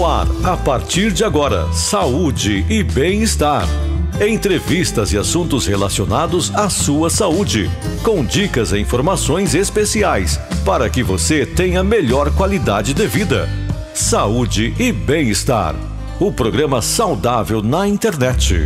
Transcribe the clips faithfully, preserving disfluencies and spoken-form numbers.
No ar, a partir de agora, saúde e bem-estar. Entrevistas e assuntos relacionados à sua saúde, com dicas e informações especiais para que você tenha melhor qualidade de vida. Saúde e bem-estar. O programa saudável na internet.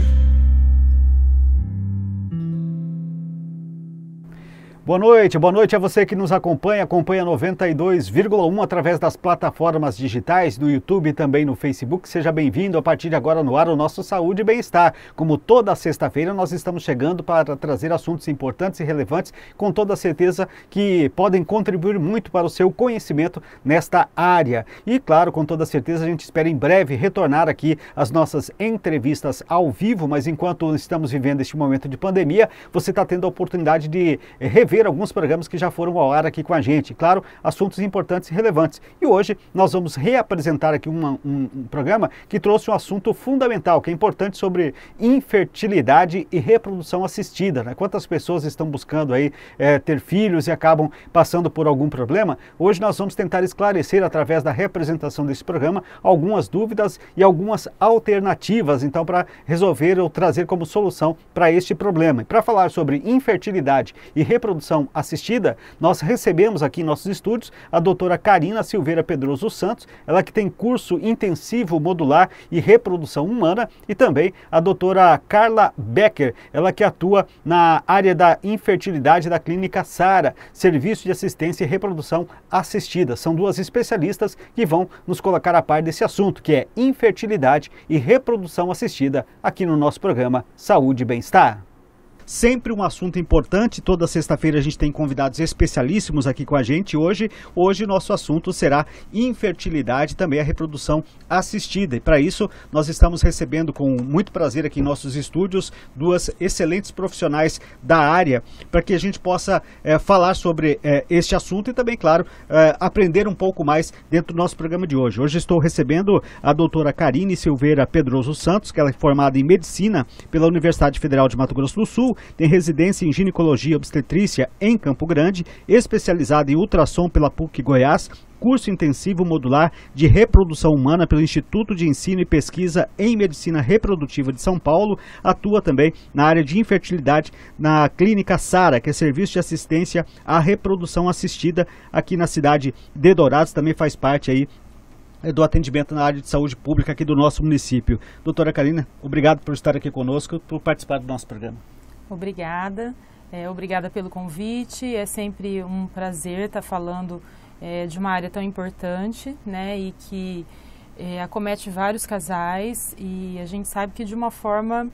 Boa noite, boa noite a você que nos acompanha, acompanha noventa e dois vírgula um através das plataformas digitais, no YouTube e também no Facebook. Seja bem-vindo a partir de agora no ar o nosso Saúde e Bem-Estar. Como toda sexta-feira nós estamos chegando para trazer assuntos importantes e relevantes, com toda certeza que podem contribuir muito para o seu conhecimento nesta área. E claro, com toda certeza a gente espera em breve retornar aqui às nossas entrevistas ao vivo, mas enquanto estamos vivendo este momento de pandemia, você está tendo a oportunidade de rever alguns programas que já foram ao ar aqui com a gente, claro, assuntos importantes e relevantes. E hoje nós vamos reapresentar aqui uma, um, um programa que trouxe um assunto fundamental, que é importante, sobre infertilidade e reprodução assistida, né? Quantas pessoas estão buscando aí é, ter filhos e acabam passando por algum problema? Hoje nós vamos tentar esclarecer, através da representação desse programa, algumas dúvidas e algumas alternativas, então, para resolver ou trazer como solução para este problema. E para falar sobre infertilidade e reprodução assistida, nós recebemos aqui em nossos estúdios a doutora Karina Silveira Pedroso Santos, ela que tem curso intensivo modular e reprodução humana, e também a doutora Carla Becker, ela que atua na área da infertilidade da clínica Sara, Serviço de Assistência e Reprodução Assistida. São duas especialistas que vão nos colocar a par desse assunto, que é infertilidade e reprodução assistida, aqui no nosso programa Saúde e Bem-Estar. Sempre um assunto importante. Toda sexta-feira a gente tem convidados especialíssimos aqui com a gente. Hoje, hoje o nosso assunto será infertilidade e também a reprodução assistida. E para isso nós estamos recebendo com muito prazer aqui em nossos estúdios duas excelentes profissionais da área, para que a gente possa é, falar sobre é, este assunto e também, claro, é, aprender um pouco mais dentro do nosso programa de hoje. Hoje estou recebendo a doutora Karine Silveira Pedroso Santos, que ela é formada em Medicina pela Universidade Federal de Mato Grosso do Sul, tem residência em ginecologia e obstetrícia em Campo Grande, especializada em ultrassom pela P U C Goiás, curso intensivo modular de reprodução humana pelo Instituto de Ensino e Pesquisa em Medicina Reprodutiva de São Paulo, atua também na área de infertilidade na clínica Sara, que é Serviço de Assistência à Reprodução Assistida aqui na cidade de Dourados, também faz parte aí do atendimento na área de saúde pública aqui do nosso município. Doutora Karina, obrigado por estar aqui conosco, por participar do nosso programa. Obrigada, é, obrigada pelo convite. É sempre um prazer estar falando é, de uma área tão importante, né, e que é, acomete vários casais, e a gente sabe que de uma forma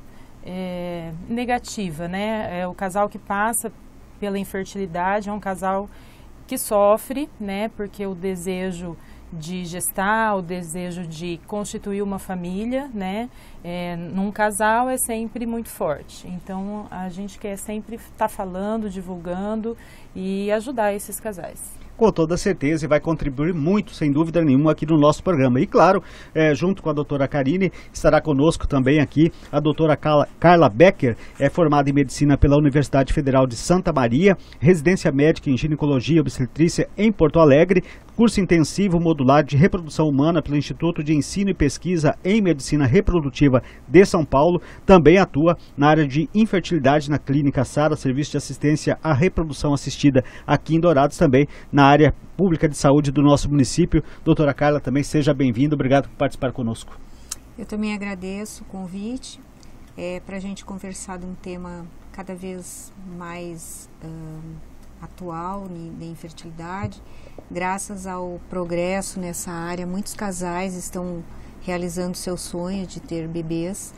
é, negativa, né? É, o casal que passa pela infertilidade é um casal que sofre, né, porque o desejo de gestar, o desejo de constituir uma família, né, é, num casal é sempre muito forte. Então a gente quer sempre estar falando, divulgando e ajudar esses casais. Com toda certeza, e vai contribuir muito, sem dúvida nenhuma, aqui no nosso programa. E claro, é, junto com a doutora Karine, estará conosco também aqui a doutora Carla, Carla Becker, é formada em Medicina pela Universidade Federal de Santa Maria, residência médica em ginecologia e obstetrícia em Porto Alegre, curso intensivo modular de reprodução humana pelo Instituto de Ensino e Pesquisa em Medicina Reprodutiva de São Paulo, também atua na área de infertilidade na clínica Sara, Serviço de Assistência à Reprodução Assistida aqui em Dourados, também na área pública de saúde do nosso município. Doutora Carla, também seja bem-vinda, obrigado por participar conosco. Eu também agradeço o convite, é, para a gente conversar de um tema cada vez mais uh, atual, da infertilidade. Graças ao progresso nessa área, muitos casais estão realizando seu sonho de ter bebês,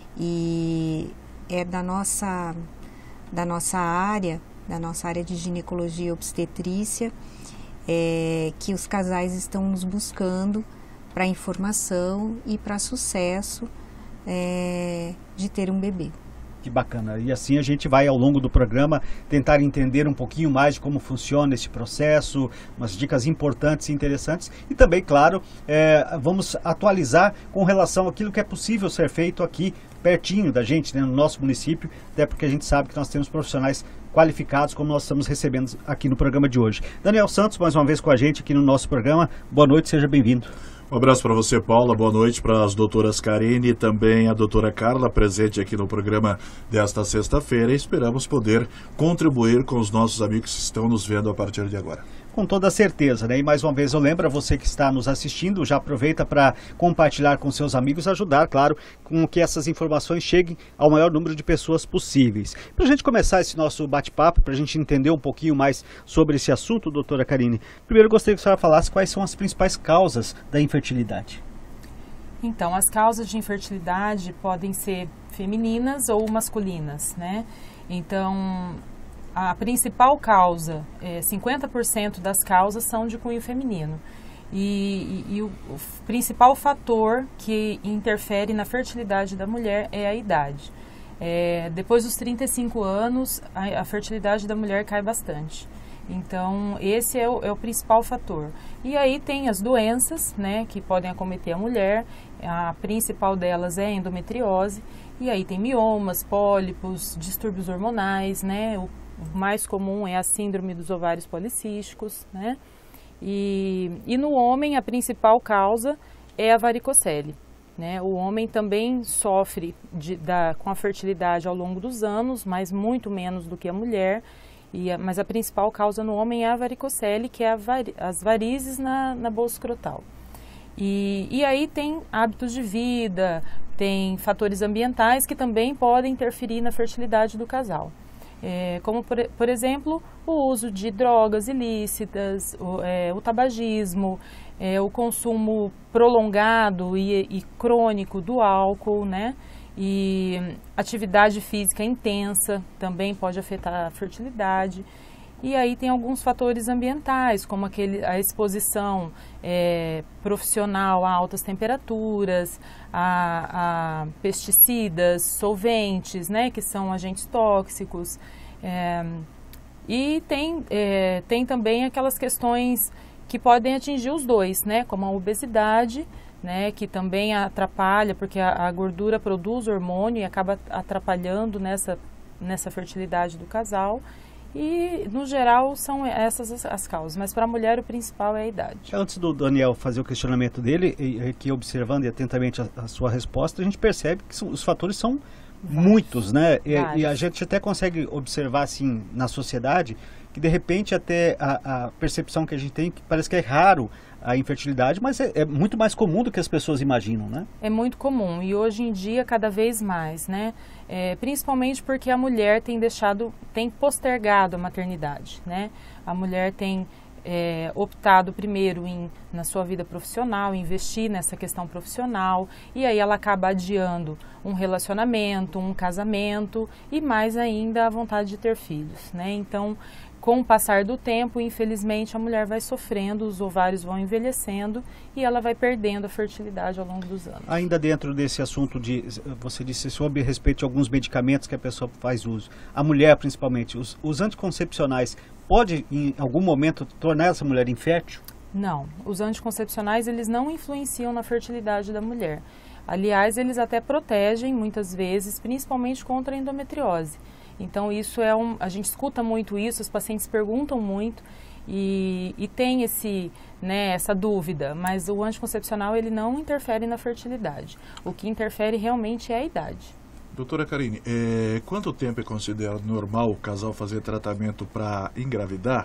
e é da nossa, da nossa área, da nossa área de ginecologia e obstetrícia, é, que os casais estão nos buscando para informação e para sucesso é, de ter um bebê. Que bacana. E assim a gente vai, ao longo do programa, tentar entender um pouquinho mais de como funciona esse processo, umas dicas importantes e interessantes. E também, claro, é, vamos atualizar com relação àquilo que é possível ser feito aqui, pertinho da gente, né, no nosso município, até porque a gente sabe que nós temos profissionais qualificados, como nós estamos recebendo aqui no programa de hoje. Daniel Santos, mais uma vez com a gente aqui no nosso programa. Boa noite, seja bem-vindo. Um abraço para você, Paula. Boa noite para as doutoras Karine e também a doutora Carla, presente aqui no programa desta sexta-feira. Esperamos poder contribuir com os nossos amigos que estão nos vendo a partir de agora. Com toda certeza, né? E mais uma vez eu lembro a você que está nos assistindo, já aproveita para compartilhar com seus amigos, ajudar, claro, com que essas informações cheguem ao maior número de pessoas possíveis. Para a gente começar esse nosso bate-papo, para a gente entender um pouquinho mais sobre esse assunto, doutora Karine, primeiro eu gostaria que a senhora falasse quais são as principais causas da infertilidade. Então, as causas de infertilidade podem ser femininas ou masculinas, né? Então, a principal causa, é, cinquenta por cento das causas são de cunho feminino. E, e, e o, o principal fator que interfere na fertilidade da mulher é a idade. É, depois dos trinta e cinco anos, a, a fertilidade da mulher cai bastante. Então, esse é o, é o principal fator. E aí tem as doenças, né, que podem acometer a mulher. A principal delas é a endometriose. E aí tem miomas, pólipos, distúrbios hormonais, né? O, O mais comum é a síndrome dos ovários policísticos, né? E, e no homem a principal causa é a varicocele, né? O homem também sofre de, da, com a fertilidade ao longo dos anos, mas muito menos do que a mulher. E a, mas a principal causa no homem é a varicocele, que é a vari, as varizes na, na bolsa escrotal. E, e aí tem hábitos de vida, tem fatores ambientais que também podem interferir na fertilidade do casal. É, como, por, por exemplo, o uso de drogas ilícitas, o, é, o tabagismo, é, o consumo prolongado e, e crônico do álcool, né? E atividade física intensa também pode afetar a fertilidade. E aí tem alguns fatores ambientais, como aquele, a exposição é, profissional a altas temperaturas, a, a pesticidas, solventes, né, que são agentes tóxicos. É, e tem, é, tem também aquelas questões que podem atingir os dois, né, como a obesidade, né, que também atrapalha, porque a, a gordura produz hormônio e acaba atrapalhando nessa, nessa fertilidade do casal. E, no geral, são essas as, as causas, mas para a mulher o principal é a idade. Antes do Daniel fazer o questionamento dele, e, e que observando atentamente a, a sua resposta, a gente percebe que são, os fatores são Vários. muitos, né? E, e a gente até consegue observar, assim, na sociedade, que de repente até a, a percepção que a gente tem, que parece que é raro a infertilidade, mas é, é muito mais comum do que as pessoas imaginam, né? É muito comum e hoje em dia cada vez mais, né? É, principalmente porque a mulher tem deixado, tem postergado a maternidade, né? A mulher tem é, optado primeiro em, na sua vida profissional, investir nessa questão profissional, e aí ela acaba adiando um relacionamento, um casamento e mais ainda a vontade de ter filhos, né? Então, com o passar do tempo, infelizmente, a mulher vai sofrendo, os ovários vão envelhecendo e ela vai perdendo a fertilidade ao longo dos anos. Ainda dentro desse assunto de, você disse sobre respeito a alguns medicamentos que a pessoa faz uso, a mulher principalmente, os, os anticoncepcionais, pode em algum momento tornar essa mulher infértil? Não, os anticoncepcionais eles não influenciam na fertilidade da mulher. Aliás, eles até protegem muitas vezes, principalmente contra a endometriose. Então isso é um, a gente escuta muito isso, os pacientes perguntam muito e, e tem esse, né, essa dúvida, mas o anticoncepcional ele não interfere na fertilidade. O que interfere realmente é a idade. Doutora Karine, é, quanto tempo é considerado normal o casal fazer tratamento para engravidar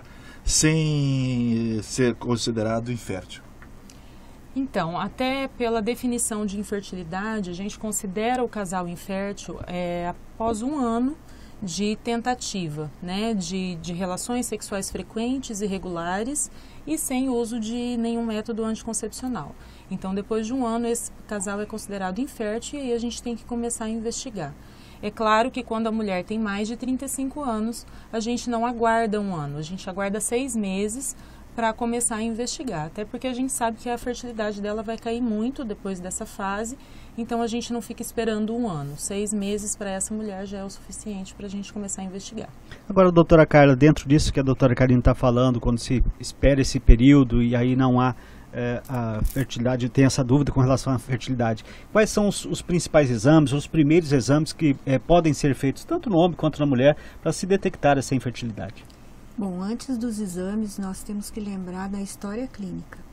sem ser considerado infértil? Então, até pela definição de infertilidade, a gente considera o casal infértil é, após um ano de tentativa, né, de, de relações sexuais frequentes e regulares e sem uso de nenhum método anticoncepcional. Então, depois de um ano, esse casal é considerado infértil e aí a gente tem que começar a investigar. É claro que quando a mulher tem mais de trinta e cinco anos, a gente não aguarda um ano, a gente aguarda seis meses para começar a investigar, até porque a gente sabe que a fertilidade dela vai cair muito depois dessa fase, então a gente não fica esperando um ano. Seis meses para essa mulher já é o suficiente para a gente começar a investigar. Agora, doutora Carla, dentro disso que a doutora Karine está falando, quando se espera esse período e aí não há é, a fertilidade, tem essa dúvida com relação à fertilidade, quais são os, os principais exames, os primeiros exames que é, podem ser feitos tanto no homem quanto na mulher para se detectar essa infertilidade? Bom, antes dos exames, nós temos que lembrar da história clínica.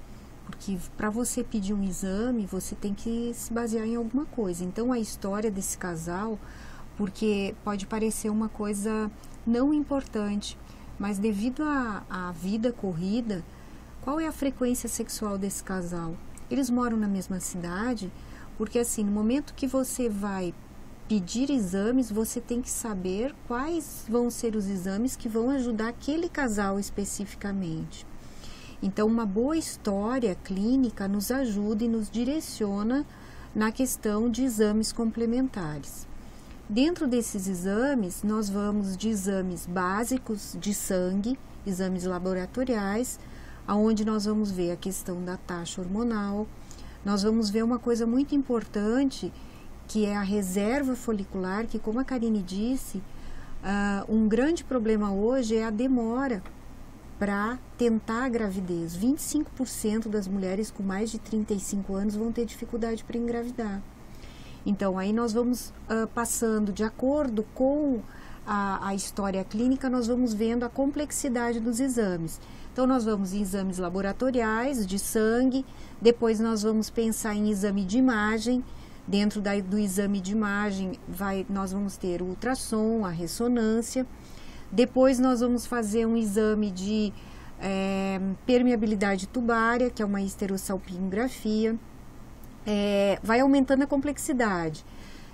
porque para você pedir um exame, você tem que se basear em alguma coisa. Então, a história desse casal, porque pode parecer uma coisa não importante, mas devido à vida corrida, qual é a frequência sexual desse casal? Eles moram na mesma cidade, porque assim, no momento que você vai pedir exames, você tem que saber quais vão ser os exames que vão ajudar aquele casal especificamente. Então, uma boa história clínica nos ajuda e nos direciona na questão de exames complementares. Dentro desses exames, nós vamos de exames básicos de sangue, exames laboratoriais, onde nós vamos ver a questão da taxa hormonal. Nós vamos ver uma coisa muito importante, que é a reserva folicular, que, como a Karine disse, uh, um grande problema hoje é a demora para tentar a gravidez. vinte e cinco por cento das mulheres com mais de trinta e cinco anos vão ter dificuldade para engravidar. Então, aí nós vamos uh, passando, de acordo com a, a história clínica, nós vamos vendo a complexidade dos exames. Então, nós vamos em exames laboratoriais, de sangue, depois nós vamos pensar em exame de imagem. Dentro da, do exame de imagem, vai, nós vamos ter o ultrassom, a ressonância. Depois nós vamos fazer um exame de é, permeabilidade tubária, que é uma histerossalpingografia. É, vai aumentando a complexidade.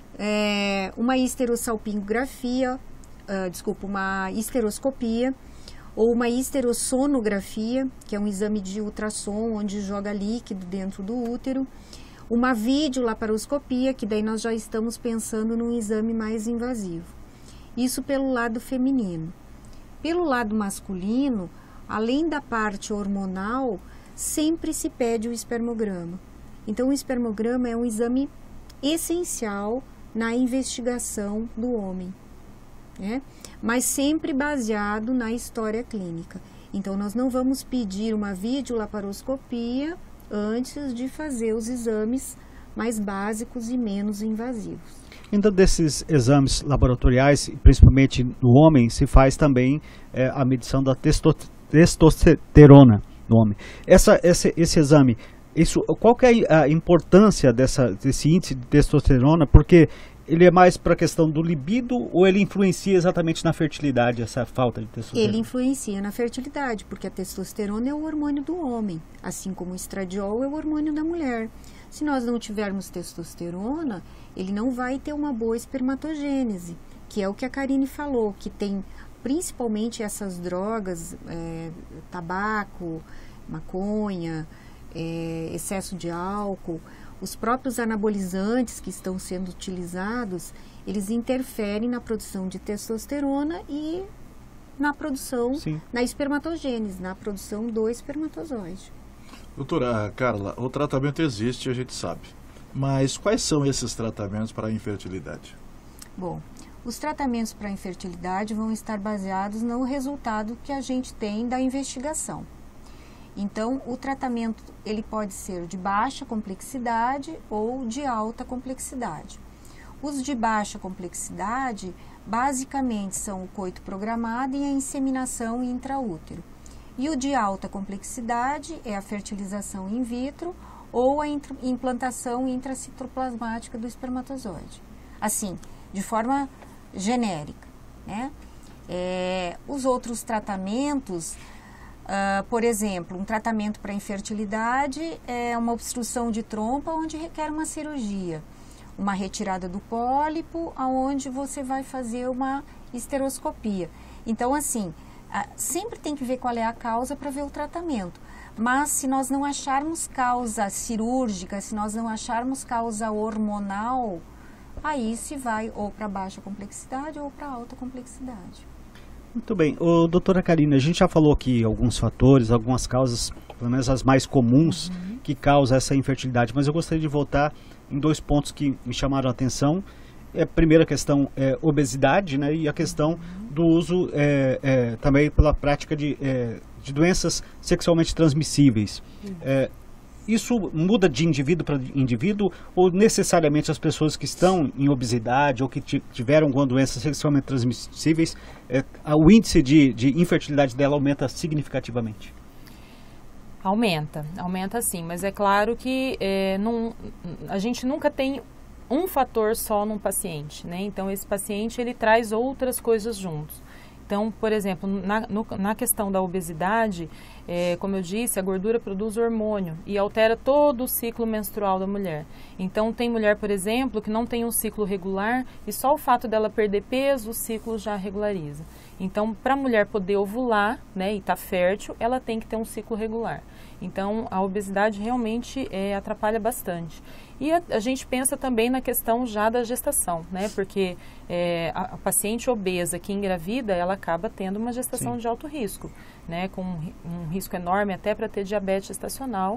É, uma histerossalpingografia, uh, desculpa, uma histeroscopia, ou uma histerossonografia, que é um exame de ultrassom, onde joga líquido dentro do útero. Uma videolaparoscopia, que daí nós já estamos pensando num exame mais invasivo. Isso pelo lado feminino. Pelo lado masculino, além da parte hormonal, sempre se pede o espermograma. Então, o espermograma é um exame essencial na investigação do homem, né? Mas sempre baseado na história clínica. Então, nós não vamos pedir uma videolaparoscopia antes de fazer os exames mais básicos e menos invasivos. Dentro desses exames laboratoriais, principalmente no homem, se faz também é, a medição da testo testosterona no homem. Essa, esse, esse exame, isso, qual que é a importância dessa, desse índice de testosterona? Porque ele é mais para a questão do libido ou ele influencia exatamente na fertilidade, essa falta de testosterona? Ele influencia na fertilidade, porque a testosterona é o hormônio do homem, assim como o estradiol é o hormônio da mulher. Se nós não tivermos testosterona, ele não vai ter uma boa espermatogênese, que é o que a Karine falou, que tem principalmente essas drogas, é, tabaco, maconha, é, excesso de álcool, os próprios anabolizantes que estão sendo utilizados, eles interferem na produção de testosterona e na produção, Sim. na espermatogênese, na produção do espermatozoide. Doutora Carla, o tratamento existe, a gente sabe. Mas quais são esses tratamentos para a infertilidade? Bom, os tratamentos para a infertilidade vão estar baseados no resultado que a gente tem da investigação. Então, o tratamento ele pode ser de baixa complexidade ou de alta complexidade. Os de baixa complexidade, basicamente, são o coito programado e a inseminação intraútero. E o de alta complexidade é a fertilização in vitro ou a implantação intracitoplasmática do espermatozoide. Assim, de forma genérica, né? É, os outros tratamentos, uh, por exemplo, um tratamento para infertilidade é uma obstrução de trompa onde requer uma cirurgia. Uma retirada do pólipo, onde você vai fazer uma histeroscopia. Então, assim, sempre tem que ver qual é a causa para ver o tratamento. Mas se nós não acharmos causa cirúrgica, se nós não acharmos causa hormonal, aí se vai ou para baixa complexidade ou para alta complexidade. Muito bem. Ô, doutora Karine, a gente já falou aqui alguns fatores, algumas causas, pelo menos as mais comuns, uhum. que causam essa infertilidade, mas eu gostaria de voltar em dois pontos que me chamaram a atenção. A primeira questão é obesidade, né, e a questão do uso é, é, também pela prática de, é, de doenças sexualmente transmissíveis. É, isso muda de indivíduo para indivíduo ou necessariamente as pessoas que estão em obesidade ou que tiveram alguma doença sexualmente transmissíveis, é, o índice de, de infertilidade dela aumenta significativamente? Aumenta, aumenta sim, mas é claro que é, não, a gente nunca tem um fator só num paciente, né? Então, esse paciente, ele traz outras coisas juntos. Então, por exemplo, na, no, na questão da obesidade, é, como eu disse, a gordura produz hormônio e altera todo o ciclo menstrual da mulher. Então, tem mulher, por exemplo, que não tem um ciclo regular e só o fato dela perder peso, o ciclo já regulariza. Então, para a mulher poder ovular, né, e estar tá fértil, ela tem que ter um ciclo regular. Então, a obesidade realmente é, atrapalha bastante. E a, a gente pensa também na questão já da gestação, né? Porque é, a, a paciente obesa que engravida, ela acaba tendo uma gestação Sim. de alto risco, né? Com um, um risco enorme até para ter diabetes gestacional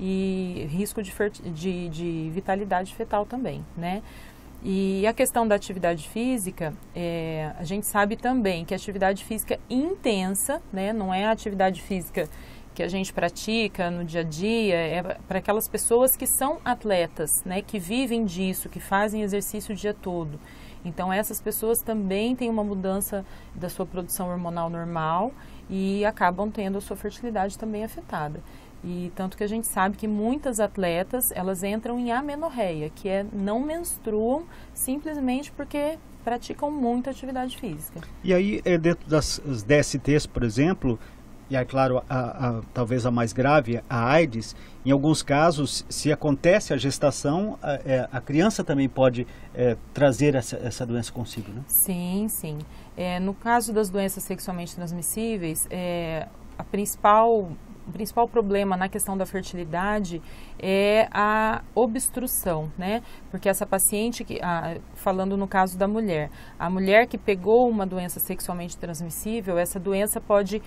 e risco de, de, de vitalidade fetal também, né? E a questão da atividade física, é, a gente sabe também que a atividade física intensa, né? Não é a atividade física que a gente pratica no dia a dia, é para aquelas pessoas que são atletas, né, que vivem disso, que fazem exercício o dia todo. Então, essas pessoas também têm uma mudança da sua produção hormonal normal e acabam tendo a sua fertilidade também afetada. E tanto que a gente sabe que muitas atletas, elas entram em amenorreia, que é não menstruam simplesmente porque praticam muita atividade física. E aí, dentro das D S Ts, por exemplo, e é claro, a, a, talvez a mais grave, a AIDS, em alguns casos, se acontece a gestação, a, a criança também pode é, trazer essa, essa doença consigo, né? Sim, sim. É, no caso das doenças sexualmente transmissíveis, é, a principal, o principal problema na questão da fertilidade é a obstrução, né? Porque essa paciente, que, a, falando no caso da mulher, a mulher que pegou uma doença sexualmente transmissível, essa doença pode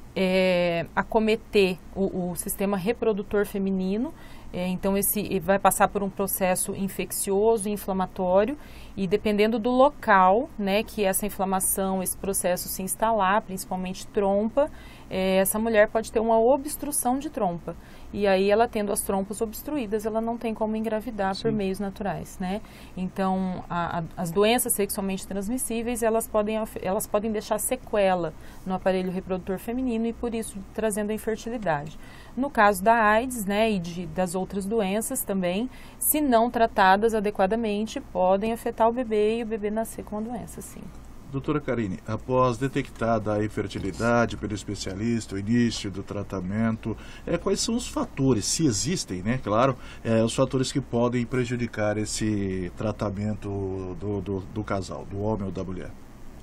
É, acometer o, o sistema reprodutor feminino, é, então esse vai passar por um processo infeccioso e inflamatório e dependendo do local, né, que essa inflamação, esse processo se instalar, principalmente trompa, é, essa mulher pode ter uma obstrução de trompa e aí ela tendo as trompas obstruídas, ela não tem como engravidar Sim. por meios naturais, né? Então, a, a, as doenças sexualmente transmissíveis, elas podem, elas podem deixar sequela no aparelho reprodutor feminino e por isso trazendo a infertilidade. No caso da AIDS, né, e de, das outras doenças também, se não tratadas adequadamente, podem afetar o bebê e o bebê nascer com a doença, sim. Doutora Karine, após detectada a infertilidade pelo especialista, o início do tratamento, é, quais são os fatores, se existem, né, claro, é, os fatores que podem prejudicar esse tratamento do, do, do casal, do homem ou da mulher?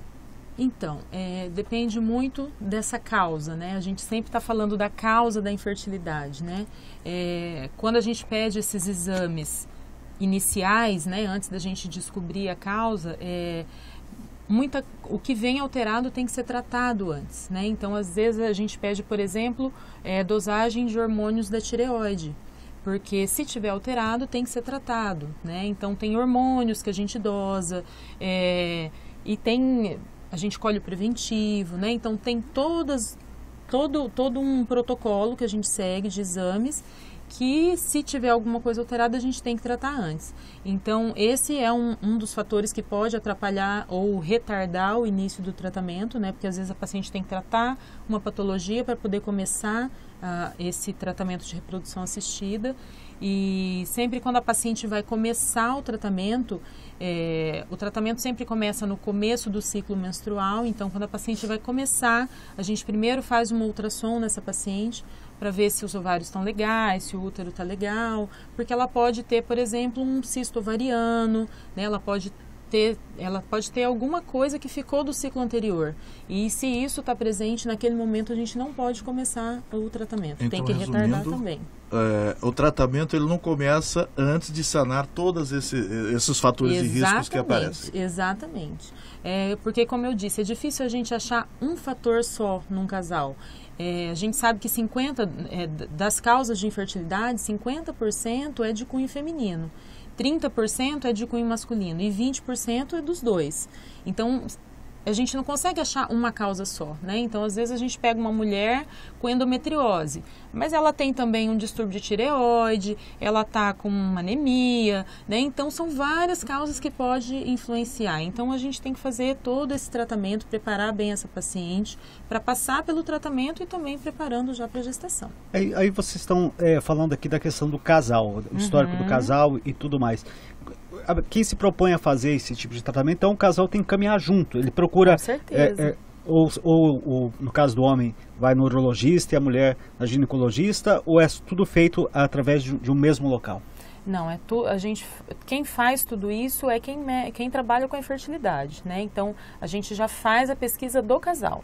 Então, é, depende muito dessa causa, né? A gente sempre está falando da causa da infertilidade, né? É, quando a gente pede esses exames iniciais, né, antes da gente descobrir a causa, é, muita, o que vem alterado tem que ser tratado antes, né? Então, às vezes a gente pede, por exemplo, é, dosagem de hormônios da tireoide, porque se tiver alterado tem que ser tratado, né? Então, tem hormônios que a gente dosa, é, e tem, a gente colhe o preventivo, né? Então, tem todas, todo, todo um protocolo que a gente segue de exames que se tiver alguma coisa alterada a gente tem que tratar antes. Então esse é um, um dos fatores que pode atrapalhar ou retardar o início do tratamento, né? Porque às vezes a paciente tem que tratar uma patologia para poder começar uh, esse tratamento de reprodução assistida e sempre quando a paciente vai começar o tratamento, é, o tratamento sempre começa no começo do ciclo menstrual, então quando a paciente vai começar, a gente primeiro faz uma ultrassom nessa paciente para ver se os ovários estão legais, se o útero está legal, porque ela pode ter, por exemplo, um cisto ovariano, né? Ela pode ter, ela pode ter alguma coisa que ficou do ciclo anterior. E se isso está presente, naquele momento a gente não pode começar o tratamento. Então, tem que retardar também. É, o tratamento ele não começa antes de sanar todos esse, esses fatores exatamente, de riscos que aparecem. Exatamente. É, porque, como eu disse, é difícil a gente achar um fator só num casal. É, a gente sabe que cinquenta é, das causas de infertilidade, cinquenta por cento é de cunho feminino, trinta por cento é de cunho masculino e vinte por cento é dos dois. Então, a gente não consegue achar uma causa só, né? Então, às vezes a gente pega uma mulher com endometriose, mas ela tem também um distúrbio de tireoide, ela tá com uma anemia, né? Então, são várias causas que pode influenciar. Então, a gente tem que fazer todo esse tratamento, preparar bem essa paciente para passar pelo tratamento e também preparando já para a gestação. Aí, aí vocês estão é, falando aqui da questão do casal, o histórico uhum. do casal e tudo mais. Quem se propõe a fazer esse tipo de tratamento, então o casal tem que caminhar junto. Ele procura... Com certeza. É, é, ou, ou, ou, no caso do homem, vai no urologista e a mulher na ginecologista, ou é tudo feito através de, de um mesmo local? Não, é tu, a gente, quem faz tudo isso é quem, quem trabalha com a infertilidade, né? Então, a gente já faz a pesquisa do casal.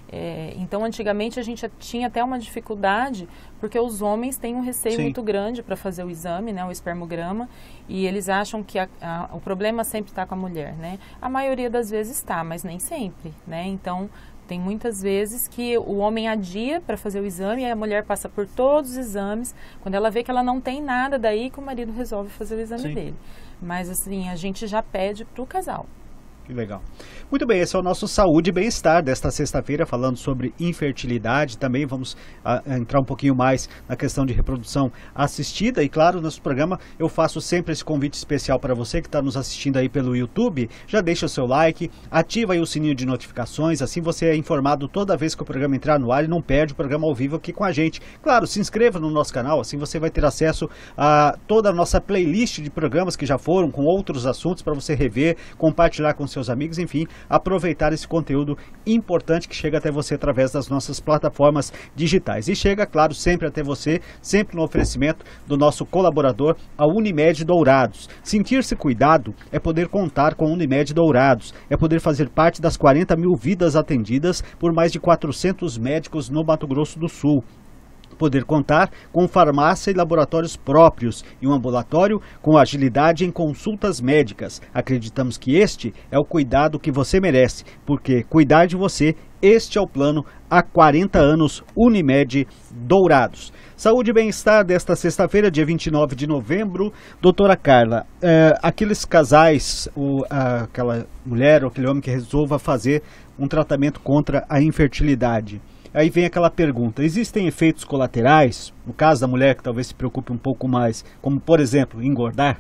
É, então, antigamente a gente tinha até uma dificuldade, porque os homens têm um receio Sim. muito grande para fazer o exame, né, o espermograma, e eles acham que a, a, o problema sempre está com a mulher, né? A maioria das vezes está, mas nem sempre, né? Então, tem muitas vezes que o homem adia para fazer o exame e a mulher passa por todos os exames, quando ela vê que ela não tem nada, daí que o marido resolve fazer o exame Sim. dele. Mas, assim, a gente já pede para o casal. Que legal. Muito bem, esse é o nosso Saúde e Bem-Estar desta sexta-feira, falando sobre infertilidade. Também vamos a, a entrar um pouquinho mais na questão de reprodução assistida. E claro, no nosso programa eu faço sempre esse convite especial para você que está nos assistindo aí pelo YouTube. Já deixa o seu like, ativa aí o sininho de notificações, assim você é informado toda vez que o programa entrar no ar e não perde o programa ao vivo aqui com a gente. Claro, se inscreva no nosso canal, assim você vai ter acesso a toda a nossa playlist de programas que já foram, com outros assuntos para você rever, compartilhar com seus amigos, enfim, aproveitar esse conteúdo importante que chega até você através das nossas plataformas digitais. E chega, claro, sempre até você, sempre no oferecimento do nosso colaborador, a Unimed Dourados. Sentir-se cuidado é poder contar com a Unimed Dourados, é poder fazer parte das quarenta mil vidas atendidas por mais de quatrocentos médicos no Mato Grosso do Sul. Poder contar com farmácia e laboratórios próprios e um ambulatório com agilidade em consultas médicas. Acreditamos que este é o cuidado que você merece, porque cuidar de você, este é o plano há quarenta anos Unimed Dourados. Saúde e Bem-Estar desta sexta-feira, dia vinte e nove de novembro. Doutora Carla, é, aqueles casais, o, a, aquela mulher ou aquele homem que resolva fazer um tratamento contra a infertilidade, aí vem aquela pergunta, existem efeitos colaterais, no caso da mulher que talvez se preocupe um pouco mais, como por exemplo, engordar?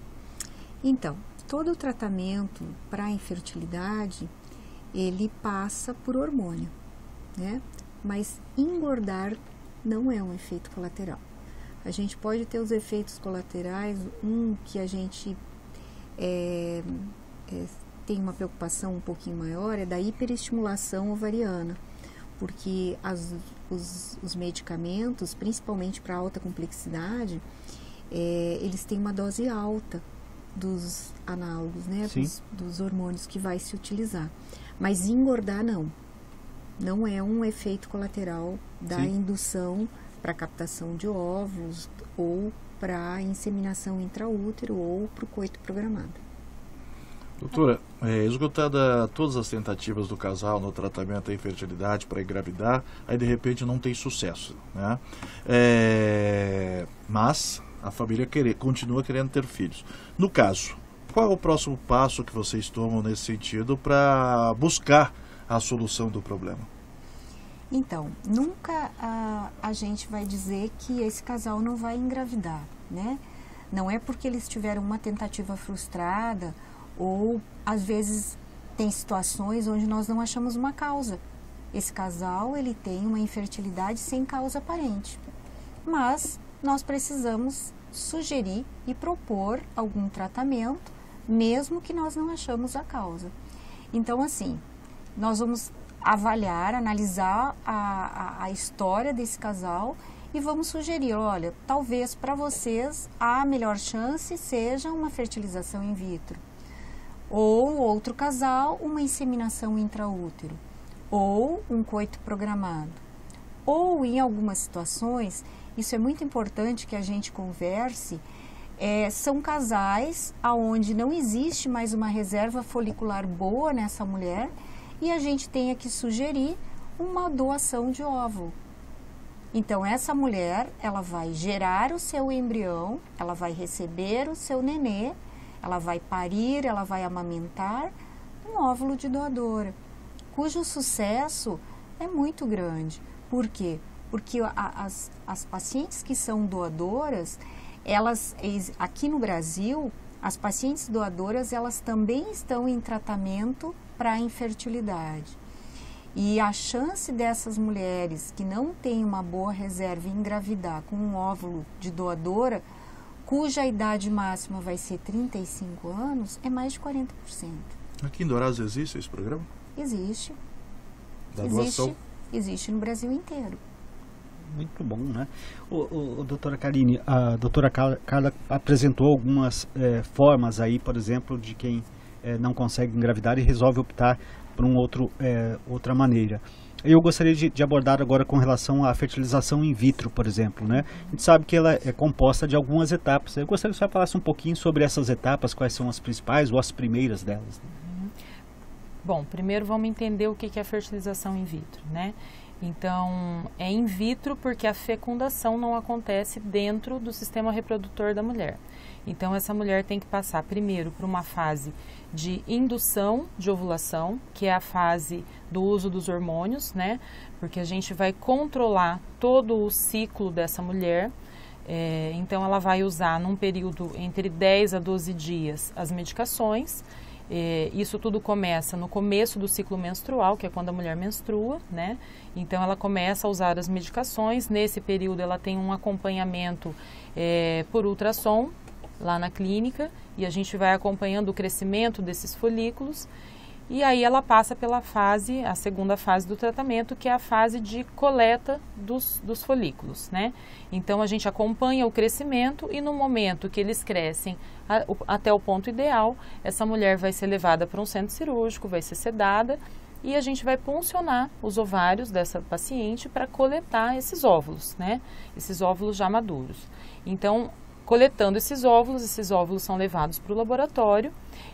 Então, todo o tratamento para a infertilidade, ele passa por hormônio, né? Mas engordar não é um efeito colateral. A gente pode ter os efeitos colaterais, um que a gente é, é, tem uma preocupação um pouquinho maior, é da hiperestimulação ovariana. Porque as, os, os medicamentos, principalmente para alta complexidade, é, eles têm uma dose alta dos análogos, né, dos, dos hormônios que vai se utilizar. Mas engordar não, não é um efeito colateral da Sim. indução para captação de óvulos ou para inseminação intraútero ou para o coito programado. Doutora, é, esgotada todas as tentativas do casal no tratamento da infertilidade para engravidar, aí de repente não tem sucesso, né? É, mas a família querer, continua querendo ter filhos. No caso, qual é o próximo passo que vocês tomam nesse sentido para buscar a solução do problema? Então, nunca a, a gente vai dizer que esse casal não vai engravidar, né? Não é porque eles tiveram uma tentativa frustrada ou às vezes tem situações onde nós não achamos uma causa. Esse casal, ele tem uma infertilidade sem causa aparente, mas nós precisamos sugerir e propor algum tratamento, mesmo que nós não achamos a causa. Então, assim, nós vamos avaliar, analisar a, a, a história desse casal e vamos sugerir, olha, talvez para vocês a melhor chance seja uma fertilização in vitro. Ou outro casal, uma inseminação intraútero, ou um coito programado. Ou, em algumas situações, isso é muito importante que a gente converse, é, são casais onde não existe mais uma reserva folicular boa nessa mulher e a gente tenha que sugerir uma doação de óvulo. Então, essa mulher, ela vai gerar o seu embrião, ela vai receber o seu nenê, ela vai parir, ela vai amamentar um óvulo de doadora. cujo sucesso é muito grande. Por quê? Porque a, as, as pacientes que são doadoras, elas, aqui no Brasil, as pacientes doadoras, elas também estão em tratamento para a infertilidade. E a chance dessas mulheres que não têm uma boa reserva engravidar com um óvulo de doadora, cuja idade máxima vai ser trinta e cinco anos, é mais de quarenta por cento. Aqui em Dourados existe esse programa? Existe. Da existe, doação? Existe no Brasil inteiro. Muito bom, né? O, o, o doutora Karine, a doutora Carla, Carla apresentou algumas é, formas aí, por exemplo, de quem é, não consegue engravidar e resolve optar por um outro, é, outra maneira. Eu gostaria de, de abordar agora com relação à fertilização in vitro, por exemplo, né? A gente sabe que ela é composta de algumas etapas. Eu gostaria que você falasse um pouquinho sobre essas etapas, quais são as principais ou as primeiras delas. Uhum. Bom, primeiro vamos entender o que é a fertilização in vitro, né? Então, é in vitro porque a fecundação não acontece dentro do sistema reprodutor da mulher. Então, essa mulher tem que passar primeiro por uma fase de indução de ovulação, que é a fase do uso dos hormônios, né? Porque a gente vai controlar todo o ciclo dessa mulher. É, então, ela vai usar num período entre dez a doze dias as medicações. É, isso tudo começa no começo do ciclo menstrual, que é quando a mulher menstrua, né? Então, ela começa a usar as medicações. Nesse período, ela tem um acompanhamento é, por ultrassom, lá na clínica, e a gente vai acompanhando o crescimento desses folículos, e aí ela passa pela fase, a segunda fase do tratamento, que é a fase de coleta dos, dos folículos, né? Então, a gente acompanha o crescimento e no momento que eles crescem a, o, até o ponto ideal, essa mulher vai ser levada para um centro cirúrgico, vai ser sedada, e a gente vai puncionar os ovários dessa paciente para coletar esses óvulos, né? Esses óvulos já maduros. Então, coletando esses óvulos, esses óvulos são levados para o laboratório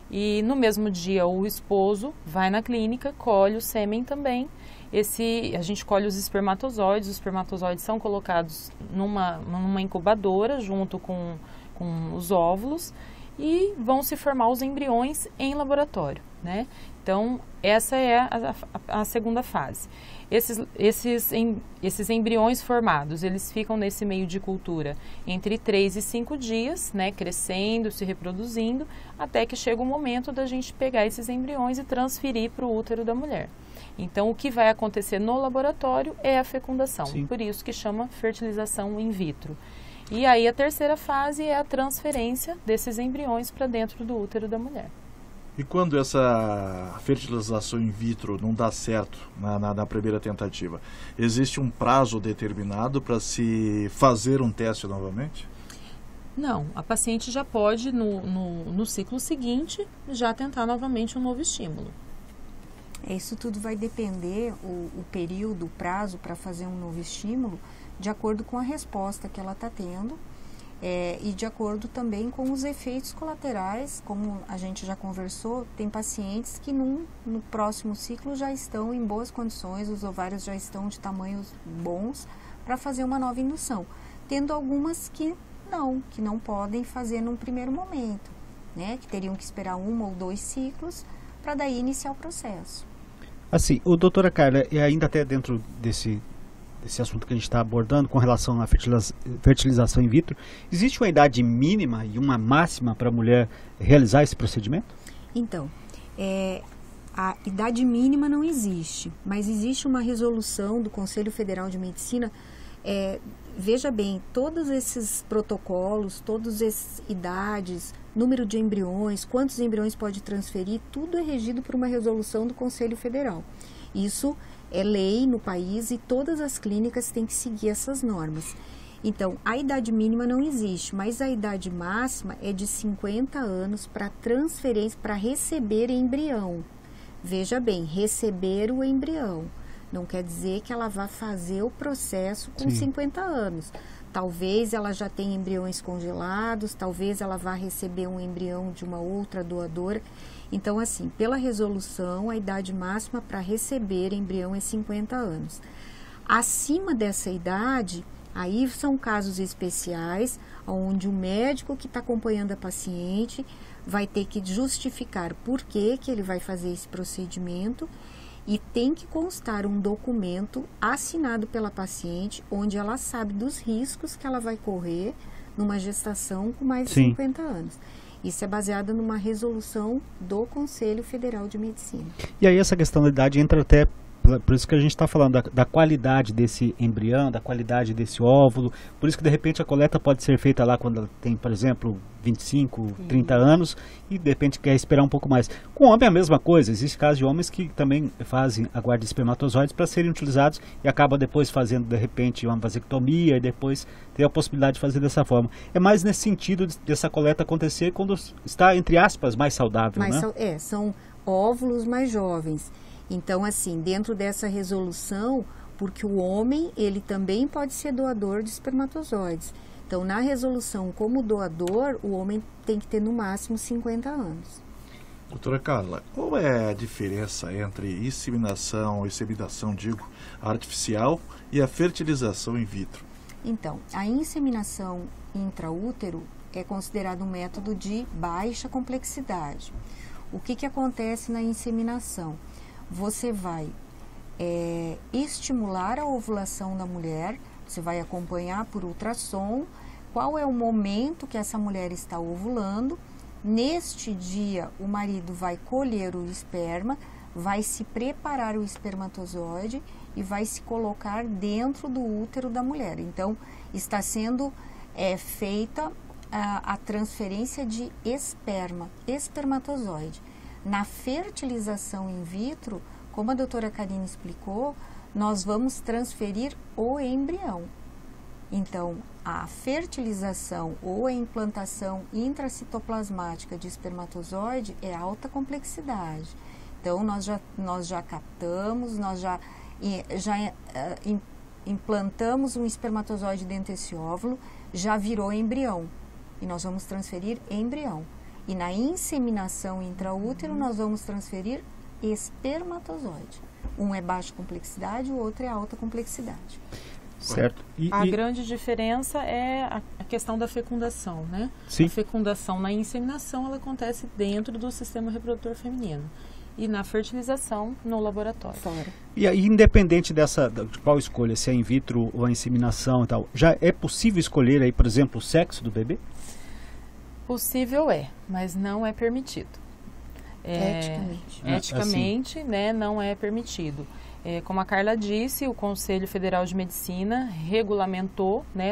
e no mesmo dia o esposo vai na clínica, colhe o sêmen também. Esse, a gente colhe os espermatozoides, os espermatozoides são colocados numa, numa incubadora junto com, com os óvulos e vão se formar os embriões em laboratório, né? Então, essa é a, a, a segunda fase. Esses, esses, em, esses embriões formados, eles ficam nesse meio de cultura entre três e cinco dias, né, crescendo, se reproduzindo, até que chega o momento da gente pegar esses embriões e transferir para o útero da mulher. Então, o que vai acontecer no laboratório é a fecundação, Sim. Por isso que chama fertilização in vitro. E aí a terceira fase é a transferência desses embriões para dentro do útero da mulher. E quando essa fertilização in vitro não dá certo na, na, na primeira tentativa, existe um prazo determinado para se fazer um teste novamente? Não, a paciente já pode, no, no, no ciclo seguinte, já tentar novamente um novo estímulo. Isso tudo vai depender, o, o período, o prazo para fazer um novo estímulo, de acordo com a resposta que ela está tendo. É, e de acordo também com os efeitos colaterais, como a gente já conversou, tem pacientes que num, no próximo ciclo já estão em boas condições, os ovários já estão de tamanhos bons para fazer uma nova indução, tendo algumas que não, que não podem fazer num primeiro momento, né, que teriam que esperar um ou dois ciclos para daí iniciar o processo. Assim, o doutora Carla, e ainda até dentro desse esse assunto que a gente está abordando com relação à fertiliza fertilização in vitro, existe uma idade mínima e uma máxima para a mulher realizar esse procedimento? Então, é, a idade mínima não existe, mas existe uma resolução do Conselho Federal de Medicina. É, veja bem, todos esses protocolos, todas essas idades, número de embriões, quantos embriões pode transferir, tudo é regido por uma resolução do Conselho Federal. Isso é lei no país e todas as clínicas têm que seguir essas normas. Então, a idade mínima não existe, mas a idade máxima é de cinquenta anos para transferência, para receber embrião. Veja bem, receber o embrião. Não quer dizer que ela vá fazer o processo com Sim. cinquenta anos. Talvez ela já tenha embriões congelados, talvez ela vá receber um embrião de uma outra doadora. Então, assim, pela resolução, a idade máxima para receber embrião é cinquenta anos. Acima dessa idade, aí são casos especiais, onde o médico que está acompanhando a paciente vai ter que justificar por que que ele vai fazer esse procedimento. E tem que constar um documento assinado pela paciente, onde ela sabe dos riscos que ela vai correr numa gestação com mais de Sim. cinquenta anos. Isso é baseado numa resolução do Conselho Federal de Medicina. E aí essa questão da idade entra até, por isso que a gente está falando da, da qualidade desse embrião, da qualidade desse óvulo, por isso que de repente a coleta pode ser feita lá quando ela tem, por exemplo, vinte e cinco, trinta anos, e de repente quer esperar um pouco mais. Com o homem é a mesma coisa, existe casos de homens que também fazem a guarda de espermatozoides para serem utilizados e acaba depois fazendo de repente uma vasectomia e depois ter a possibilidade de fazer dessa forma. É mais nesse sentido dessa coleta acontecer quando está, entre aspas, mais saudável, Mas né? são, é, são óvulos mais jovens. Então, assim, dentro dessa resolução, porque o homem, ele também pode ser doador de espermatozoides. Então, na resolução, como doador, o homem tem que ter no máximo cinquenta anos. Doutora Carla, qual é a diferença entre inseminação, inseminação, digo, artificial e a fertilização in vitro? Então, a inseminação intraútero é considerado um método de baixa complexidade. O que que acontece na inseminação? Você vai é, estimular a ovulação da mulher, você vai acompanhar por ultrassom qual é o momento que essa mulher está ovulando. Neste dia, o marido vai colher o esperma, vai se preparar o espermatozoide e vai se colocar dentro do útero da mulher. Então, está sendo é, feita a, a transferência de esperma, espermatozoide. Na fertilização in vitro, como a doutora Karine explicou, nós vamos transferir o embrião. Então, a fertilização ou a implantação intracitoplasmática de espermatozoide é alta complexidade. Então, nós já, nós já captamos, nós já, já uh, implantamos um espermatozoide dentro desse óvulo, já virou embrião. E nós vamos transferir embrião. E na inseminação intraútero, nós vamos transferir espermatozoide. Um é baixa complexidade, o outro é alta complexidade. Certo. E, a e... grande diferença é a questão da fecundação, né? Sim. A fecundação na inseminação, ela acontece dentro do sistema reprodutor feminino. E na fertilização, no laboratório. Fora. E aí, independente dessa, de qual escolha, se é in vitro ou a inseminação e tal, já é possível escolher aí, por exemplo, o sexo do bebê? Possível é, mas não é permitido. É, eticamente. Eticamente, assim, né, não é permitido. É, como a Carla disse, o Conselho Federal de Medicina regulamentou, né,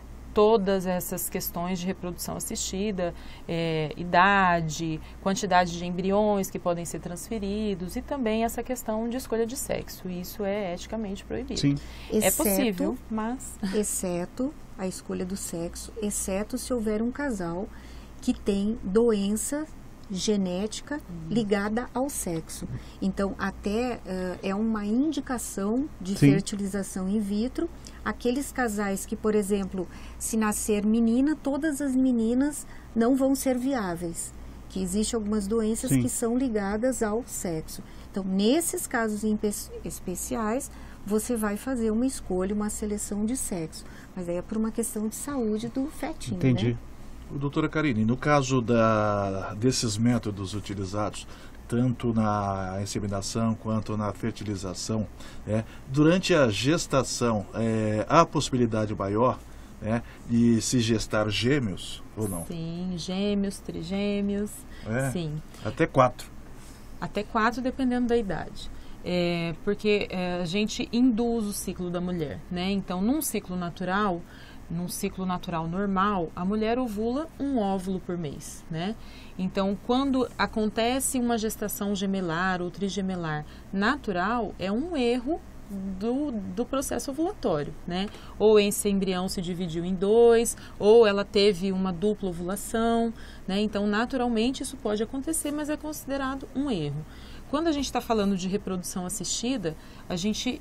todas essas questões de reprodução assistida, é, idade, quantidade de embriões que podem ser transferidos e também essa questão de escolha de sexo. Isso é eticamente proibido. Sim. É Exceto, possível, mas... Exceto a escolha do sexo, exceto se houver um casal que tem doença genética ligada ao sexo. Então, até uh, é uma indicação de Sim. fertilização in vitro. Aqueles casais que, por exemplo, se nascer menina, todas as meninas não vão ser viáveis. Que existem algumas doenças Sim. que são ligadas ao sexo. Então, nesses casos em especiais, você vai fazer uma escolha, uma seleção de sexo. Mas aí é por uma questão de saúde do fetinho, Entendi. né? Doutora Karine, no caso da, desses métodos utilizados, tanto na inseminação quanto na fertilização, né, durante a gestação, é, há a possibilidade maior, né, de se gestar gêmeos ou não? Sim, gêmeos, trigêmeos, É, sim. até quatro. Até quatro, dependendo da idade. É, porque é, a gente induz o ciclo da mulher, né? Então, num ciclo natural... Num ciclo natural normal, a mulher ovula um óvulo por mês, né? Então, quando acontece uma gestação gemelar ou trigemelar natural, é um erro do, do processo ovulatório, né? Ou esse embrião se dividiu em dois, ou ela teve uma dupla ovulação, né? Então, naturalmente, isso pode acontecer, mas é considerado um erro. Quando a gente está falando de reprodução assistida, a gente...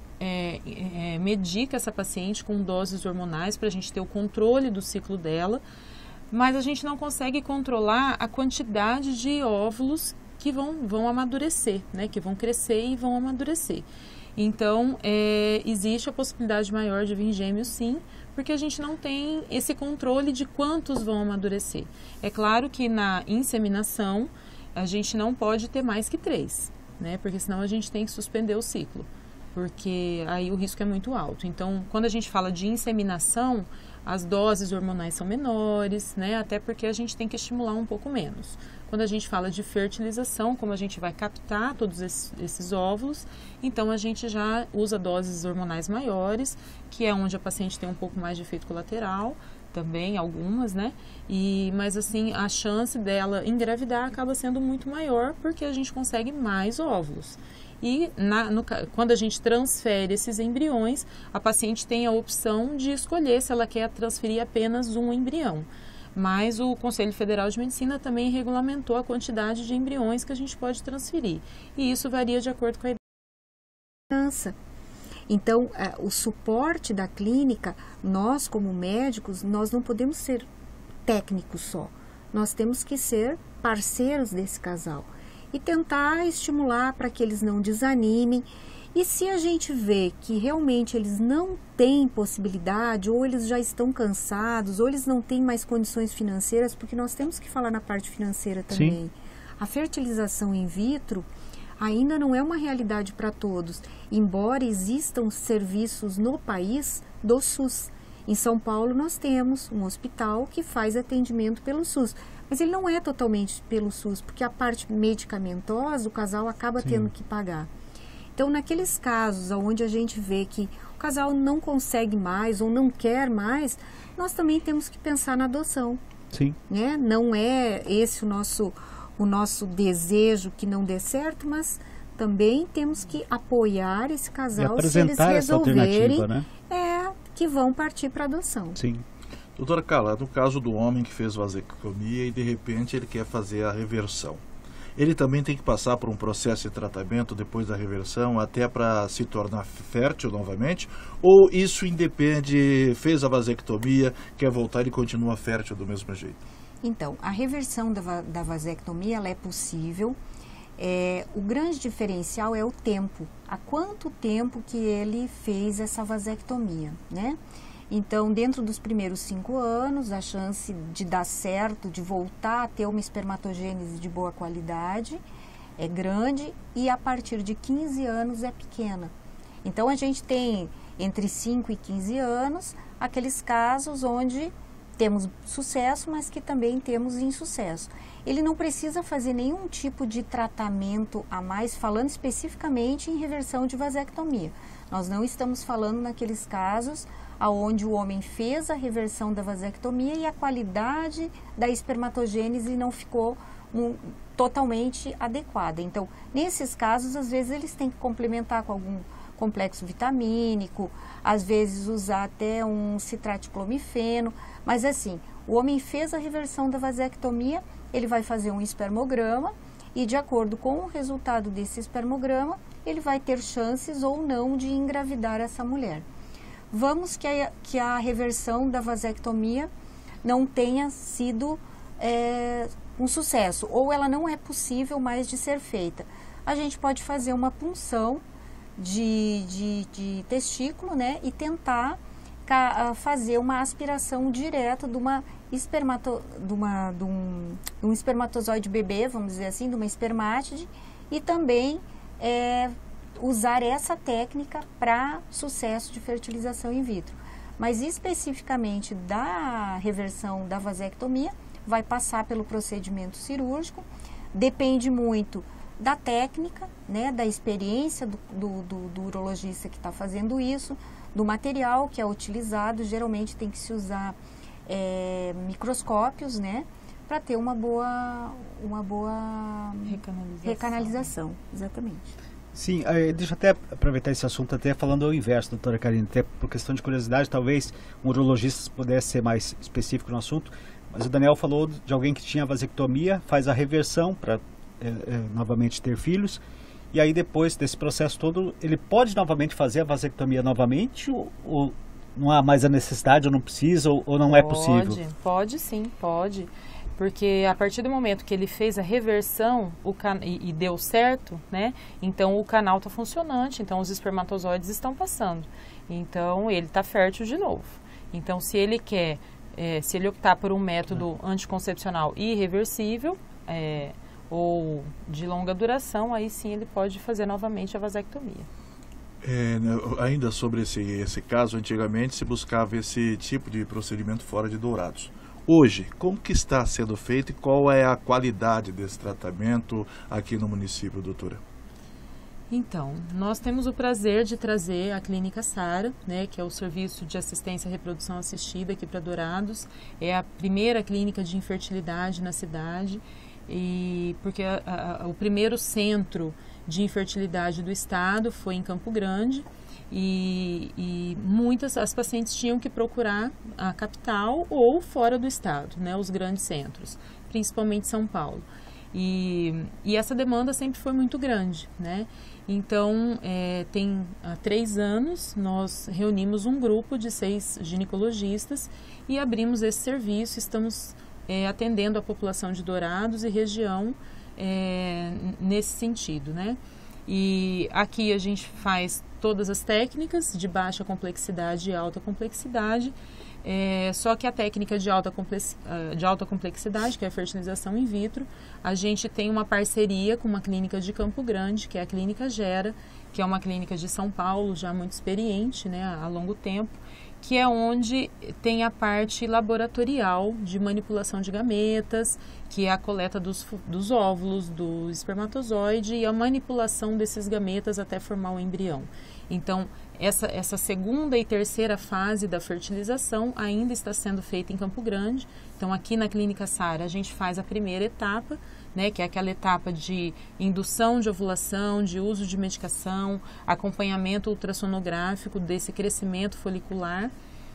É, é, medica essa paciente com doses hormonais para a gente ter o controle do ciclo dela, mas a gente não consegue controlar a quantidade de óvulos que vão, vão amadurecer, né, que vão crescer e vão amadurecer. Então, é, existe a possibilidade maior de vir gêmeos, sim, porque a gente não tem esse controle de quantos vão amadurecer. É claro que na inseminação, a gente não pode ter mais que três. né? Porque senão a gente tem que suspender o ciclo, porque aí o risco é muito alto. Então, quando a gente fala de inseminação, as doses hormonais são menores, né? Até porque a gente tem que estimular um pouco menos. Quando a gente fala de fertilização, como a gente vai captar todos esses, esses óvulos, então a gente já usa doses hormonais maiores, que é onde a paciente tem um pouco mais de efeito colateral, também algumas, né? E, mas assim, a chance dela engravidar acaba sendo muito maior, porque a gente consegue mais óvulos. E na, no, quando a gente transfere esses embriões, a paciente tem a opção de escolher se ela quer transferir apenas um embrião. Mas o Conselho Federal de Medicina também regulamentou a quantidade de embriões que a gente pode transferir. E isso varia de acordo com a idade. Então, o suporte da clínica, nós como médicos, nós não podemos ser técnicos só. Nós temos que ser parceiros desse casal e tentar estimular para que eles não desanimem. E se a gente vê que realmente eles não têm possibilidade, ou eles já estão cansados, ou eles não têm mais condições financeiras, porque nós temos que falar na parte financeira também. Sim. A fertilização in vitro ainda não é uma realidade para todos, embora existam serviços no país do SUS. Em São Paulo nós temos um hospital que faz atendimento pelo SUS, mas ele não é totalmente pelo SUS, porque a parte medicamentosa o casal acaba Sim. tendo que pagar. Então, naqueles casos onde a gente vê que o casal não consegue mais ou não quer mais, nós também temos que pensar na adoção. Sim. Né? Não é esse o nosso, o nosso desejo que não dê certo, mas também temos que apoiar esse casal se eles resolverem né? é, que vão partir para adoção. Sim. Doutora Carla, no caso do homem que fez vasectomia e de repente ele quer fazer a reversão, ele também tem que passar por um processo de tratamento depois da reversão até para se tornar fértil novamente? Ou isso independe, fez a vasectomia, quer voltar e continua fértil do mesmo jeito? Então, a reversão da, da vasectomia ela é possível. É, o grande diferencial é o tempo. Há quanto tempo que ele fez essa vasectomia, né? Então, dentro dos primeiros cinco anos, a chance de dar certo, de voltar a ter uma espermatogênese de boa qualidade é grande, e a partir de quinze anos é pequena. Então, a gente tem entre cinco e quinze anos aqueles casos onde temos sucesso, mas que também temos insucesso. Ele não precisa fazer nenhum tipo de tratamento a mais, falando especificamente em reversão de vasectomia. Nós não estamos falando naqueles casos onde o homem fez a reversão da vasectomia e a qualidade da espermatogênese não ficou um, totalmente adequada. Então, nesses casos, às vezes eles têm que complementar com algum complexo vitamínico, às vezes usar até um citraticlomifeno, mas assim, o homem fez a reversão da vasectomia, ele vai fazer um espermograma e, de acordo com o resultado desse espermograma, ele vai ter chances ou não de engravidar essa mulher. Vamos que a, que a reversão da vasectomia não tenha sido é, um sucesso, ou ela não é possível mais de ser feita. A gente pode fazer uma punção de, de, de testículo, né, e tentar ca, fazer uma aspiração direta de uma espermato, de, uma, de, um, de um espermatozoide bebê, vamos dizer assim, de uma espermátide, e também é, usar essa técnica para sucesso de fertilização in vitro. Mas especificamente da reversão da vasectomia, vai passar pelo procedimento cirúrgico, depende muito da técnica, né, da experiência do, do, do, do urologista que está fazendo isso, do material que é utilizado. Geralmente tem que se usar é, microscópios, né, para ter uma boa, uma boa recanalização. recanalização. Exatamente. Sim, deixa eu até aproveitar esse assunto, até falando ao inverso, doutora Karine, até por questão de curiosidade, talvez um urologista pudesse ser mais específico no assunto, mas o Daniel falou de alguém que tinha vasectomia, faz a reversão para é, é, novamente ter filhos, e aí depois desse processo todo, ele pode novamente fazer a vasectomia novamente, ou, ou não há mais a necessidade, ou não precisa, ou, ou não pode, é possível? Pode, pode sim, pode. Porque a partir do momento que ele fez a reversão o can... e, e deu certo, né? Então o canal está funcionante, então os espermatozoides estão passando. Então ele está fértil de novo. Então se ele quer, é, se ele optar por um método anticoncepcional irreversível, é, ou de longa duração, aí sim ele pode fazer novamente a vasectomia. É, né, ainda sobre esse, esse caso, antigamente se buscava esse tipo de procedimento fora de Dourados. Hoje, como que está sendo feito e qual é a qualidade desse tratamento aqui no município, doutora? Então, nós temos o prazer de trazer a Clínica Sara, né, que é o Serviço de Assistência à Reprodução Assistida aqui para Dourados. É a primeira clínica de infertilidade na cidade, e porque a, a, o primeiro centro de infertilidade do estado foi em Campo Grande, e, e muitas as pacientes tinham que procurar a capital ou fora do estado, né, os grandes centros, principalmente São Paulo. E, e essa demanda sempre foi muito grande, né? Então, é, tem há três anos nós reunimos um grupo de seis ginecologistas e abrimos esse serviço. Estamos é, atendendo a população de Dourados e região é, nesse sentido, né? E aqui a gente faz todas as técnicas de baixa complexidade e alta complexidade. É, só que a técnica de alta, de alta complexidade, que é a fertilização in vitro, a gente tem uma parceria com uma clínica de Campo Grande, que é a Clínica Gera, que é uma clínica de São Paulo, já muito experiente, né, há longo tempo, que é onde tem a parte laboratorial de manipulação de gametas, que é a coleta dos, dos óvulos, do espermatozoide e a manipulação desses gametas até formar o embrião. Então, essa, essa segunda e terceira fase da fertilização ainda está sendo feita em Campo Grande. Então, aqui na Clínica Sara, a gente faz a primeira etapa, né, que é aquela etapa de indução de ovulação, de uso de medicação, acompanhamento ultrassonográfico desse crescimento folicular.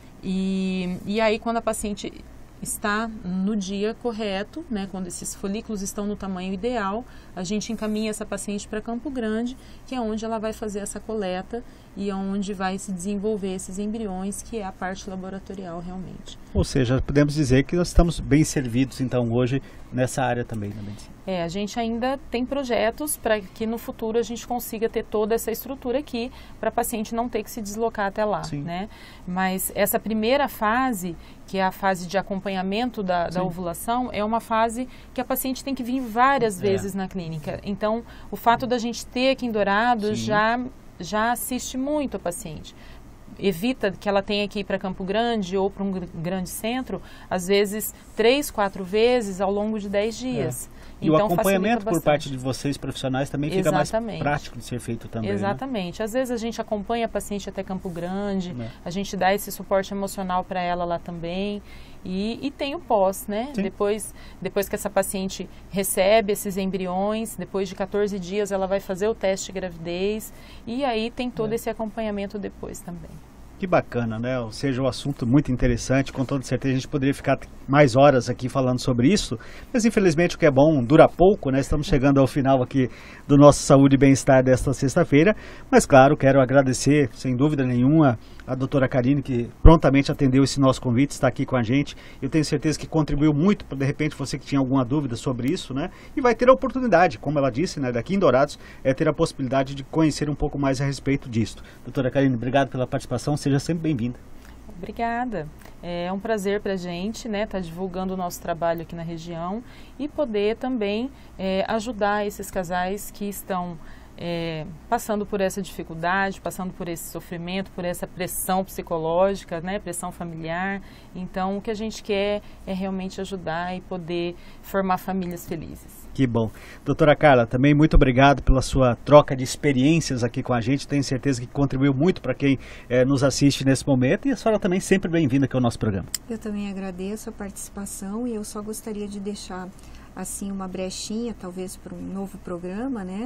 E, e aí, quando a paciente está no dia correto, né, quando esses folículos estão no tamanho ideal, a gente encaminha essa paciente para Campo Grande, que é onde ela vai fazer essa coleta e onde vai se desenvolver esses embriões, que é a parte laboratorial realmente. Ou seja, podemos dizer que nós estamos bem servidos então hoje nessa área também da medicina. É, a gente ainda tem projetos para que no futuro a gente consiga ter toda essa estrutura aqui para a paciente não ter que se deslocar até lá, Sim. né? Mas essa primeira fase, que é a fase de acompanhamento da, da ovulação, é uma fase que a paciente tem que vir várias vezes é. na clínica. Então, o fato da gente ter aqui em Dourados já, já assiste muito a paciente. Evita que ela tenha que ir para Campo Grande ou para um grande centro, às vezes três, quatro vezes ao longo de dez dias. É. E então, o acompanhamento por parte de vocês profissionais também fica Exatamente. mais prático de ser feito também. Exatamente. Né? Às vezes a gente acompanha a paciente até Campo Grande, é. a gente dá esse suporte emocional para ela lá também. E, e tem o pós, né? Depois, depois que essa paciente recebe esses embriões, depois de quatorze dias ela vai fazer o teste de gravidez e aí tem todo é. esse acompanhamento depois também. Que bacana, né? Ou seja, um assunto muito interessante, com toda certeza a gente poderia ficar mais horas aqui falando sobre isso, mas infelizmente o que é bom dura pouco, né? Estamos chegando ao final aqui do nosso Saúde e Bem-Estar desta sexta-feira, mas claro, quero agradecer, sem dúvida nenhuma, a doutora Karine, que prontamente atendeu esse nosso convite, está aqui com a gente. Eu tenho certeza que contribuiu muito para, de repente, você que tinha alguma dúvida sobre isso, né? E vai ter a oportunidade, como ela disse, né, daqui em Dourados, é ter a possibilidade de conhecer um pouco mais a respeito disso. Doutora Karine, obrigado pela participação, seja sempre bem-vinda. Obrigada. É um prazer para a gente, né, estar tá divulgando o nosso trabalho aqui na região e poder também é, ajudar esses casais que estão É, passando por essa dificuldade, passando por esse sofrimento, por essa pressão psicológica, né, pressão familiar. Então, o que a gente quer é realmente ajudar e poder formar famílias felizes. Que bom. Doutora Carla, também muito obrigado pela sua troca de experiências aqui com a gente. Tenho certeza que contribuiu muito para quem é, nos assiste nesse momento. E a senhora também sempre bem-vinda aqui ao nosso programa. Eu também agradeço a participação e eu só gostaria de deixar assim uma brechinha, talvez para um novo programa, né?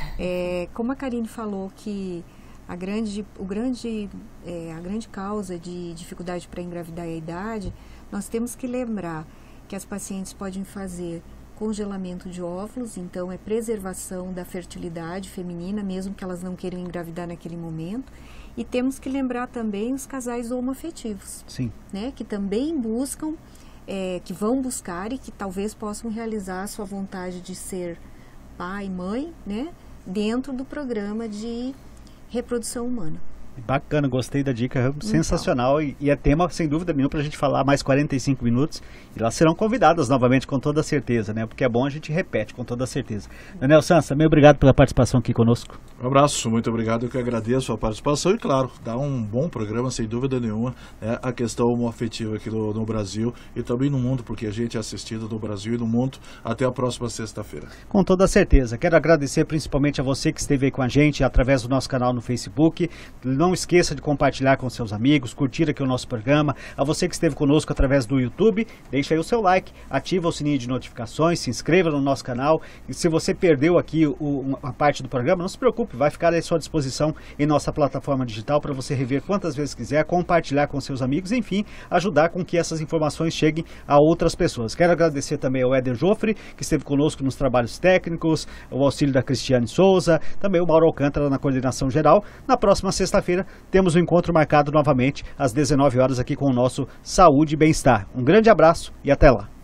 É, como a Karine falou que a grande, o grande, é, a grande causa de dificuldade para engravidar é a idade, nós temos que lembrar que as pacientes podem fazer congelamento de óvulos, então é preservação da fertilidade feminina, mesmo que elas não queiram engravidar naquele momento. E temos que lembrar também os casais homoafetivos, Sim. né? Que também buscam É, que vão buscar e que talvez possam realizar a sua vontade de ser pai, mãe, né, dentro do programa de reprodução humana. Bacana, gostei da dica, então. Sensacional e, e é tema, sem dúvida nenhuma, para a gente falar mais quarenta e cinco minutos e elas serão convidadas novamente com toda certeza, né? Porque é bom a gente repete com toda certeza. Daniel Sansa, meu obrigado pela participação aqui conosco. Um abraço, muito obrigado, eu que agradeço a participação e claro, dá um bom programa, sem dúvida nenhuma, né, a questão homoafetiva aqui no, no Brasil e também no mundo, porque a gente é assistido no Brasil e no mundo. Até a próxima sexta-feira. Com toda certeza, quero agradecer principalmente a você que esteve aí com a gente através do nosso canal no Facebook. Não esqueça de compartilhar com seus amigos, curtir aqui o nosso programa. A você que esteve conosco através do YouTube, deixa aí o seu like, ativa o sininho de notificações, se inscreva no nosso canal. E se você perdeu aqui o, uma parte do programa, não se preocupe, vai ficar à sua disposição em nossa plataforma digital para você rever quantas vezes quiser, compartilhar com seus amigos, enfim, ajudar com que essas informações cheguem a outras pessoas. Quero agradecer também ao Éder Joffre, que esteve conosco nos trabalhos técnicos, o auxílio da Cristiane Souza, também o Mauro Alcântara na coordenação geral. Na próxima sexta-feira temos um encontro marcado novamente às dezenove horas aqui com o nosso Saúde e Bem-Estar. Um grande abraço e até lá.